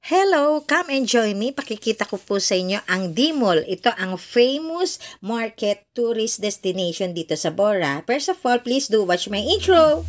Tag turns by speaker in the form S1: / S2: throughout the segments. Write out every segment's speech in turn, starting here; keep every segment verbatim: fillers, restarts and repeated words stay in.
S1: Hello! Come and join me. Pakikita ko po sa inyo ang D-Mall. Ito ang famous market tourist destination dito sa Bora. First of all, please do watch my intro.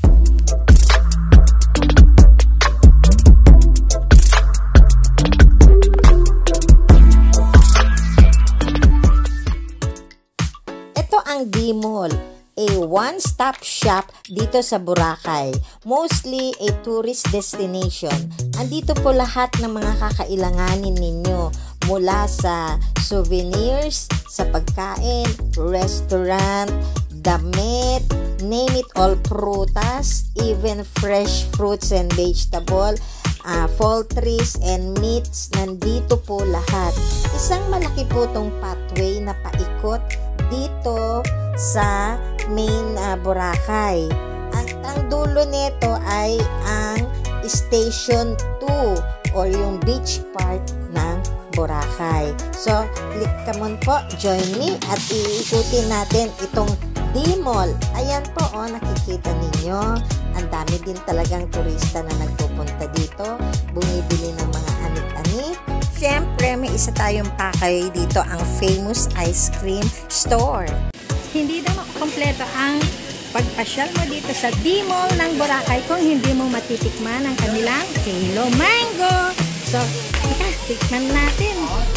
S1: Ito ang D-Mall. A one-stop shop dito sa Boracay. Mostly a tourist destination. Andito po lahat ng mga kakailanganin ninyo. Mula sa souvenirs, sa pagkain, restaurant, damit, name it all, prutas, even fresh fruits and vegetable, uh, poultries and meats, nandito po lahat. Isang malaki po tong pathway na paikot dito sa main uh, Boracay. Ang, ang dulo nito ay ang Station two or yung beach part ng Boracay. So, click come on po, join me at iikutin natin itong D-Mall. Ayan po, oh, nakikita ninyo. Ang dami din talagang turista na nagpupunta dito. Bumibili ng mga anik-anik. Siyempre, may isa tayong pakay dito, ang famous ice cream store.
S2: Hindi daw makukompleto ang pagpasyal mo dito sa D-Mall ng Boracay kung hindi mo matitikman ang kanilang Kilo Mango. So, ika, tikman natin.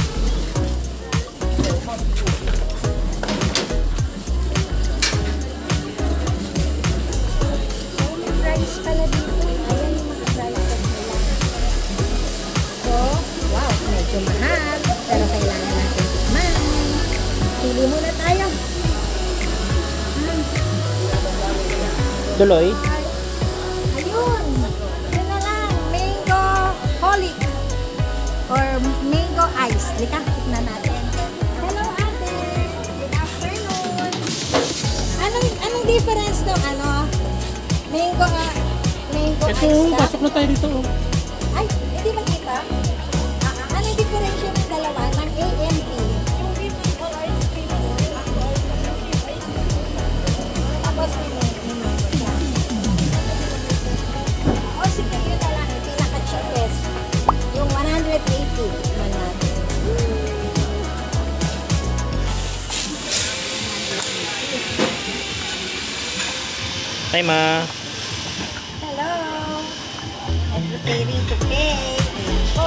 S2: So, may price pala dito. Ayan yung mga prices nila. So, wow, medyo mahal. Pero kailangan natin tikman. Pili muna tayo.
S3: Tuloy?
S2: Ayun! Yun na lang. Mango holic. Or mango ice. Lika, tikman natin. Hello, ate! Good afternoon! Anong, anong difference ng ano? Mango, uh, mango
S3: Ito,
S2: ice ka?
S3: pasok na tayo dito.
S2: Ay, hindi ba kita? Ah, ah, anong difference yung dalawa? Ng A M P? Yung mango ice cream mo. Tapos mango. one hundred eighty man natin.
S3: Hi, ma.
S2: Hello. I'm preparing to pay. Ayan po.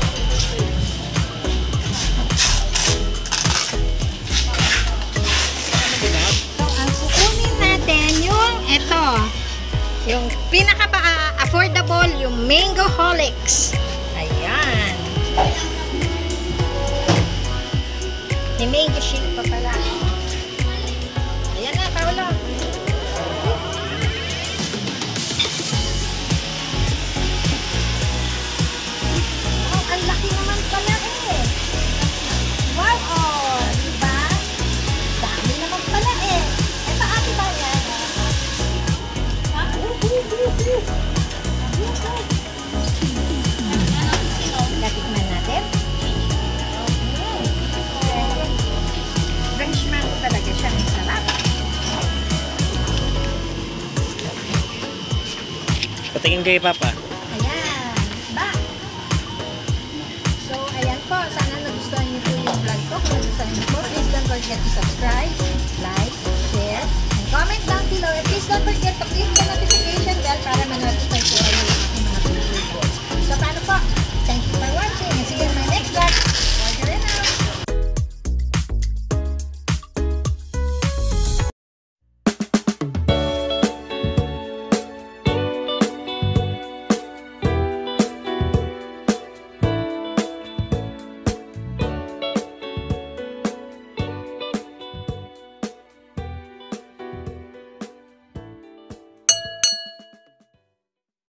S2: So, ang kukunin natin yung ito. Yung pinaka-affordable, yung Mango Holics. Ayan. May mango shake pa pala. Ayan na, Paolo. Oh, ang laki naman pala eh. Wow, oh, diba? Dami naman pala eh. Ito, ate ba yan? Ha? Natikman natin. French mango talaga siya. Ang sarap.
S3: Patingin kay Papa.
S2: Ayan. Ba? So, ayan po. Sana nagustuhan niyo po yung vlog ko. Kung nagustuhan niyo po, please don't forget to subscribe, like, share, and comment down below. And please don't forget to click the notification